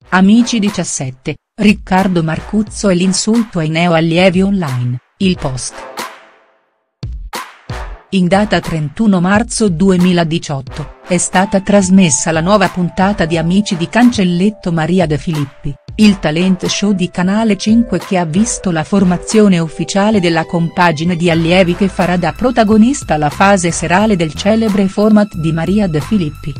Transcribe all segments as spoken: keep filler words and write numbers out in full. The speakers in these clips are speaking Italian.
Amici diciassette, Riccardo Marcuzzo e l'insulto ai neo-allievi online, il post. In data trentuno marzo duemiladiciotto, è stata trasmessa la nuova puntata di Amici di Cancelletto Maria De Filippi, il talent show di Canale cinque che ha visto la formazione ufficiale della compagine di allievi che farà da protagonista la fase serale del celebre format di Maria De Filippi.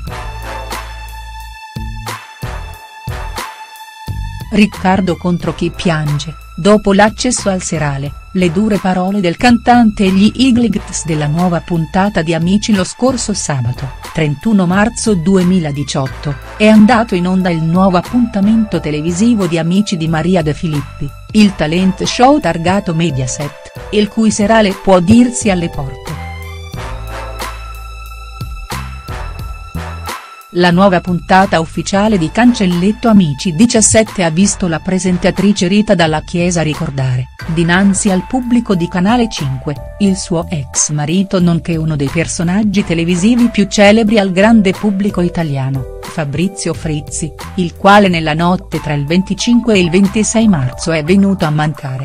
Riccardo contro chi piange, dopo l'accesso al serale, le dure parole del cantante e gli Eagles della nuova puntata di Amici. Lo scorso sabato, trentuno marzo duemiladiciotto, è andato in onda il nuovo appuntamento televisivo di Amici di Maria De Filippi, il talent show targato Mediaset, il cui serale può dirsi alle porte. La nuova puntata ufficiale di Cancelletto Amici diciassette ha visto la presentatrice Rita Dalla Chiesa ricordare, dinanzi al pubblico di Canale cinque, il suo ex marito nonché uno dei personaggi televisivi più celebri al grande pubblico italiano, Fabrizio Frizzi, il quale nella notte tra il venticinque e il ventisei marzo è venuto a mancare.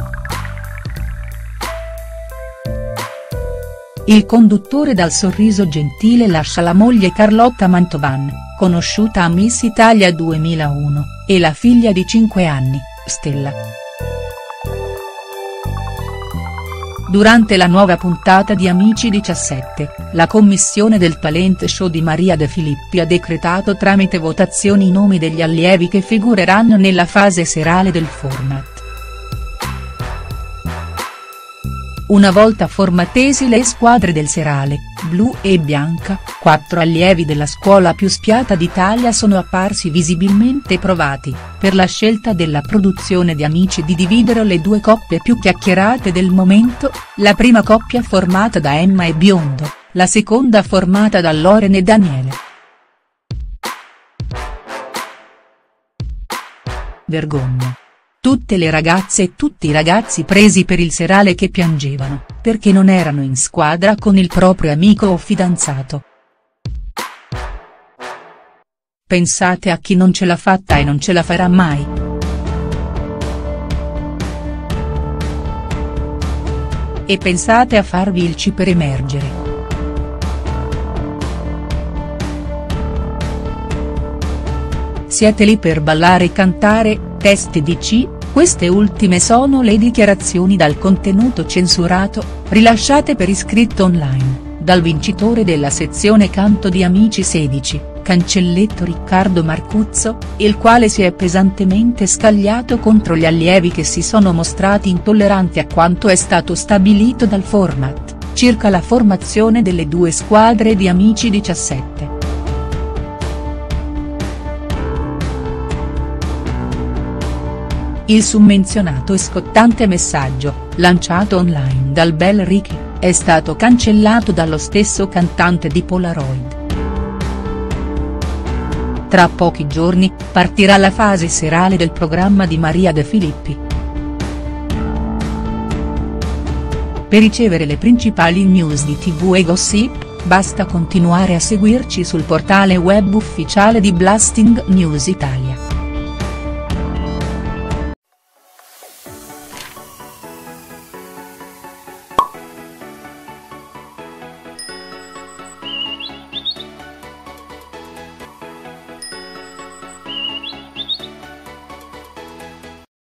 Il conduttore dal sorriso gentile lascia la moglie Carlotta Mantovan, conosciuta a Miss Italia duemilauno, e la figlia di cinque anni, Stella. Durante la nuova puntata di Amici diciassette, la commissione del talent show di Maria De Filippi ha decretato tramite votazioni i nomi degli allievi che figureranno nella fase serale del format. Una volta formatesi le squadre del serale, blu e bianca, quattro allievi della scuola più spiata d'Italia sono apparsi visibilmente provati, per la scelta della produzione di Amici di dividere le due coppie più chiacchierate del momento, la prima coppia formata da Emma e Biondo, la seconda formata da Loren e Daniele. Vergogna. Tutte le ragazze e tutti i ragazzi presi per il serale che piangevano, perché non erano in squadra con il proprio amico o fidanzato. Pensate a chi non ce l'ha fatta e non ce la farà mai. E pensate a farvi il C per emergere. Siete lì per ballare e cantare, teste di C, queste ultime sono le dichiarazioni dal contenuto censurato, rilasciate per iscritto online, dal vincitore della sezione canto di Amici sedici, Cancelletto Riccardo Marcuzzo, il quale si è pesantemente scagliato contro gli allievi che si sono mostrati intolleranti a quanto è stato stabilito dal format, circa la formazione delle due squadre di Amici diciassette. Il summenzionato e scottante messaggio, lanciato online dal bel Ricky, è stato cancellato dallo stesso cantante di Polaroid. Tra pochi giorni, partirà la fase serale del programma di Maria De Filippi. Per ricevere le principali news di tivù e gossip, basta continuare a seguirci sul portale web ufficiale di Blasting News Italia.